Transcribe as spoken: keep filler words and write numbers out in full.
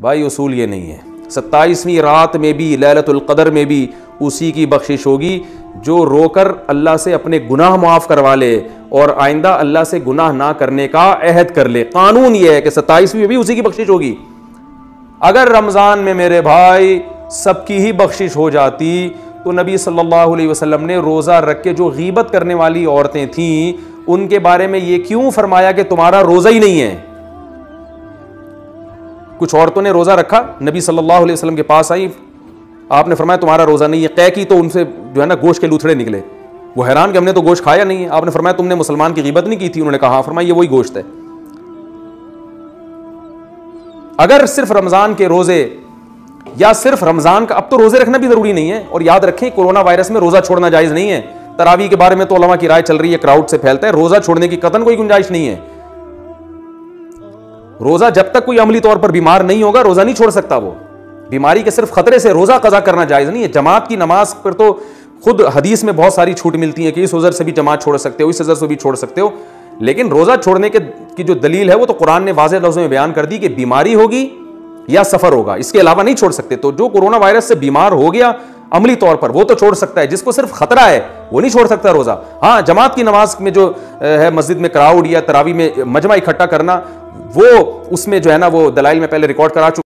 भाई उसूल ये नहीं है। सत्ताईसवीं रात में भी, लैलतुल क़द्र में भी उसी की बख्शिश होगी जो रोकर अल्लाह से अपने गुनाह माफ़ करवा ले और आइंदा अल्लाह से गुनाह ना करने का अहद कर ले। कानून ये है कि सत्ताईसवीं में भी उसी की बख्शिश होगी। अगर रमज़ान में मेरे भाई सबकी ही बख्शिश हो जाती तो नबी सल्लल्लाहु अलैहि वसल्लम ने रोज़ा रख के जो गीबत करने वाली औरतें थीं उनके बारे में ये क्यों फरमाया कि तुम्हारा रोज़ा ही नहीं है। कुछ औरतों ने रोज़ा रखा, नबी सल्लल्लाहु अलैहि वसल्लम के पास आई, आपने फरमाया तुम्हारा रोज़ा नहीं है। कै की तो उनसे जो है ना गोश्त के लूथड़े निकले। वो हैरान कि हमने तो गोश्त खाया नहीं है। आपने फरमाया तुमने मुसलमान की गीबत नहीं की थी? उन्होंने कहा हाँ। फरमाया ये वही गोश्त है। अगर सिर्फ रमज़ान के रोज़े या सिर्फ रमज़ान का, अब तो रोज़े रखना भी ज़रूरी नहीं है। और याद रखें कोरोना वायरस में रोज़ा छोड़ना जायज़ नहीं है। तरावी के बारे में तो उलमा की राय चल रही है, क्राउड से फैलता है, रोज़ा छोड़ने की कतन कोई गुंजाइश नहीं है। रोज़ा जब तक कोई अमली तौर पर बीमार नहीं होगा रोज़ा नहीं छोड़ सकता। वो बीमारी के सिर्फ खतरे से रोज़ा कज़ा करना जायज़ नहीं है। जमात की नमाज पर तो खुद हदीस में बहुत सारी छूट मिलती है कि इस उज़र से भी जमात छोड़ सकते हो, इस उज़र से भी छोड़ सकते हो। लेकिन रोज़ा छोड़ने के की जो दलील है वो तो कुरान ने वाज़ेह लफ्ज़ों में बयान कर दी कि बीमारी होगी या सफ़र होगा, इसके अलावा नहीं छोड़ सकते। तो जो कोरोना वायरस से बीमार हो गया अमली तौर पर वो तो छोड़ सकता है, जिसको सिर्फ खतरा है वो नहीं छोड़ सकता रोज़ा। हाँ, जमात की नमाज में जो है मस्जिद में क्राउड या तरावी में मजमा इकट्ठा करना, वो उसमें जो है ना वो दलाइल में पहले रिकॉर्ड करा चुका।